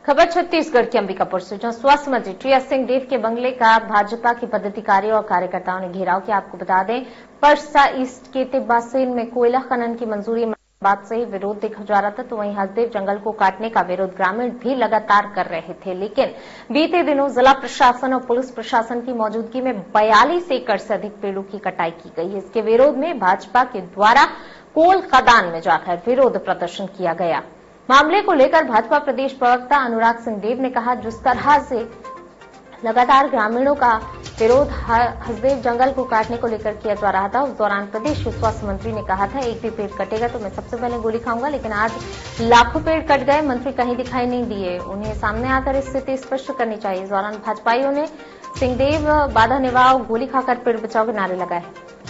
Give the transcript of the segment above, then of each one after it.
खबर छत्तीसगढ़ के अंबिकापुर से, जहां स्वास्थ्य मंत्री टीएस सिंहदेव के बंगले का भाजपा के पदाधिकारियों और कार्यकर्ताओं ने घेराव किया। आपको बता दें, परसा ईस्ट के तिब्बासेन में कोयला खनन की मंजूरी बात से ही विरोध देखा जा रहा था, तो वहीं हसदेव जंगल को काटने का विरोध ग्रामीण भी लगातार कर रहे थे। लेकिन बीते दिनों जिला प्रशासन और पुलिस प्रशासन की मौजूदगी में 42 एकड़ से अधिक पेड़ों की कटाई की गई है। इसके विरोध में भाजपा के द्वारा कोल खदान में जाकर विरोध प्रदर्शन किया गया। मामले को लेकर भाजपा प्रदेश प्रवक्ता अनुराग सिंहदेव ने कहा, जिस तरह से लगातार ग्रामीणों का विरोध हसदेव जंगल को काटने को लेकर किया जा रहा था, उस दौरान प्रदेश के स्वास्थ्य मंत्री ने कहा था, एक भी पेड़ कटेगा तो मैं सबसे पहले गोली खाऊंगा। लेकिन आज लाखों पेड़ कट गए, मंत्री कहीं दिखाई नहीं दिए। उन्हें सामने आकर स्थिति स्पष्ट करनी चाहिए। इस दौरान भाजपाइयों ने सिंहदेव बाधा निभाओ, गोली खाकर पेड़ बचाओ के नारे लगाए।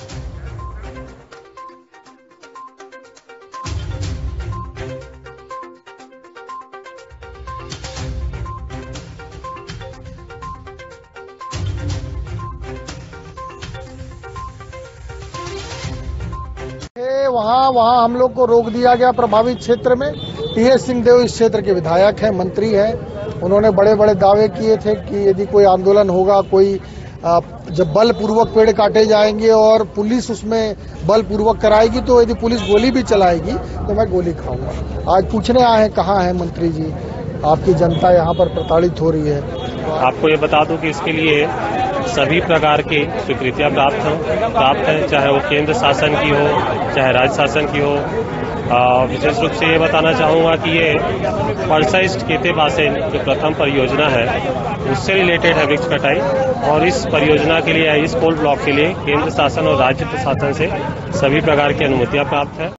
वहाँ हम लोग को रोक दिया गया प्रभावित क्षेत्र में। टीएस सिंहदेव इस क्षेत्र के विधायक हैं, मंत्री हैं। उन्होंने बड़े बड़े दावे किए थे कि यदि कोई आंदोलन होगा, कोई जब बलपूर्वक पेड़ काटे जाएंगे और पुलिस उसमें बलपूर्वक कराएगी, तो यदि पुलिस गोली भी चलाएगी तो मैं गोली खाऊंगा। आज पूछने आए हैं, कहाँ है मंत्री जी, आपकी जनता यहाँ पर प्रताड़ित हो रही है। आपको ये बता दूं कि इसके लिए सभी प्रकार की स्वीकृतियां प्राप्त हैं, चाहे वो केंद्र शासन की हो, चाहे राज्य शासन की हो। विशेष रूप से ये बताना चाहूंगा कि ये परसा ईस्ट के तिब्बासेन जो प्रथम परियोजना है, उससे रिलेटेड है वृक्ष कटाई, और इस परियोजना के लिए, इस कोल ब्लॉक के लिए केंद्र शासन और राज्य प्रशासन से सभी प्रकार की अनुमतियां प्राप्त है।